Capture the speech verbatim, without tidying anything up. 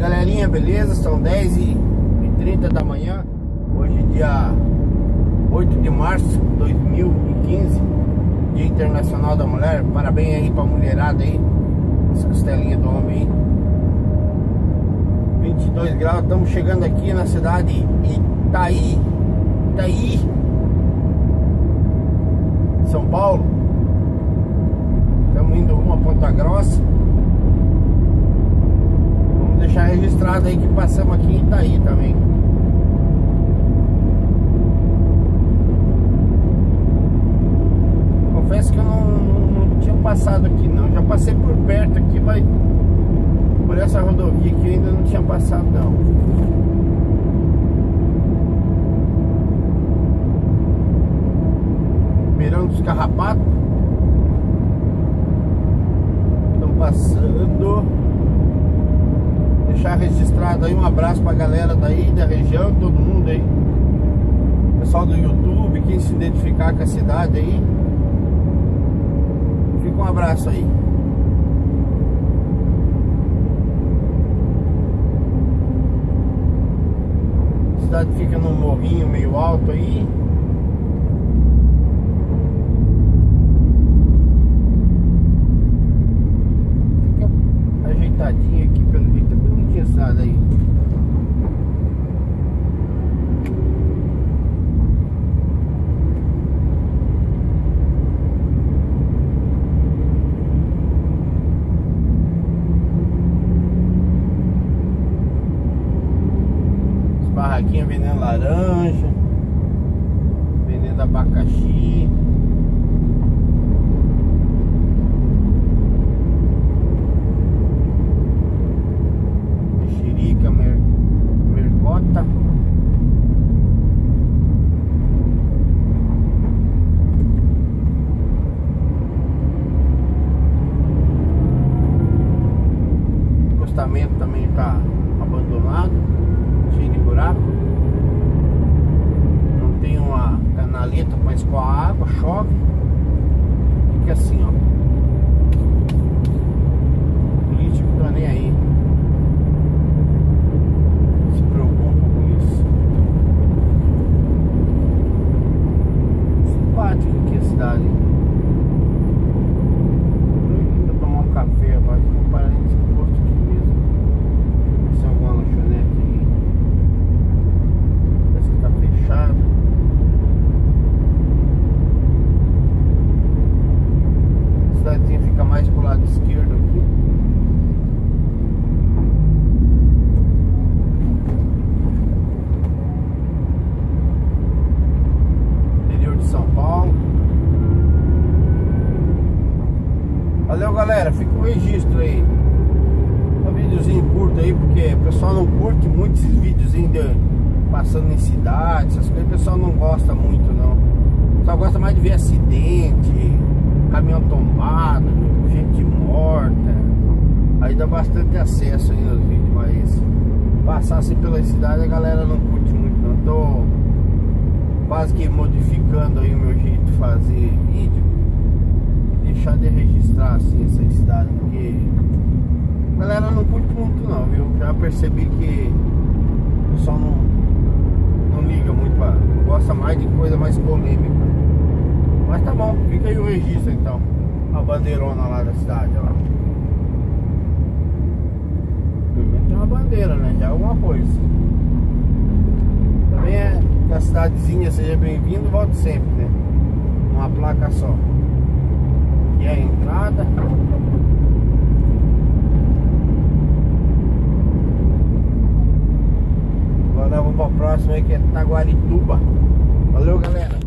Galerinha, beleza? São dez e trinta da manhã. Hoje dia oito de março de dois mil e quinze, Dia Internacional da Mulher. Parabéns aí pra mulherada aí, as costelinhas do homem aí. vinte e dois graus, estamos chegando aqui na cidade de Itaí Itaí, São Paulo. Estamos indo rumo a Ponta Grossa. Vamos deixar registrado aí que passamos aqui em Itaí também. Confesso que eu não, não, não tinha passado aqui não. Já passei por perto aqui, mas por essa rodovia que eu ainda não tinha passado não. Beirão dos Carrapatos. Estamos passando. Deixar registrado aí um abraço pra galera daí da região, todo mundo aí. Pessoal do YouTube, quem se identificar com a cidade aí, fica um abraço aí. A cidade fica num morrinho meio alto aí. Fica ajeitadinho aqui, pelo jeito é bonitinha a cidade aí. Barraquinha vendendo laranja, vendendo abacaxi. Mexerica, mer, mercota. O acostamento também está abandonado, cheio de buraco. Não tem uma canaleta para escoar a água, chove. Fica assim, ó. O político tá nem aí, se preocupa com isso. Simpático aqui a cidade. Eu ainda tomar um café agora. Vou parar nesse posto aqui mesmo. Se tem alguma lanchonete aí. Parece que tá fechado. A cidadezinha fica mais pro lado esquerdo aqui. Interior de São Paulo. Valeu, galera, fica o registro aí. Um videozinho curto aí, porque o pessoal não curte muito esses videozinhos de passando em cidade, essas coisas. O pessoal não gosta muito não. O pessoal gosta mais de ver acidente, caminhão tombado, gente morta. Aí dá bastante acesso aí nos vídeos, mas passar assim pela cidade a galera não curte muito não. Tô quase que modificando aí o meu jeito de fazer vídeo e deixar de registrar assim essa cidade, porque a galera não curte muito não, viu? Já percebi que o pessoal não, não liga muito pra, gosta mais de coisa mais polêmica. Mas tá bom, fica aí o registro então. A bandeirona lá da cidade, ó. Tem uma bandeira, né? Já é alguma coisa. Também é que a cidadezinha seja bem-vindo, volte sempre, né? Uma placa só. Aqui é a entrada. Agora vamos para o próximo aí, que é Taguarituba. Valeu, galera.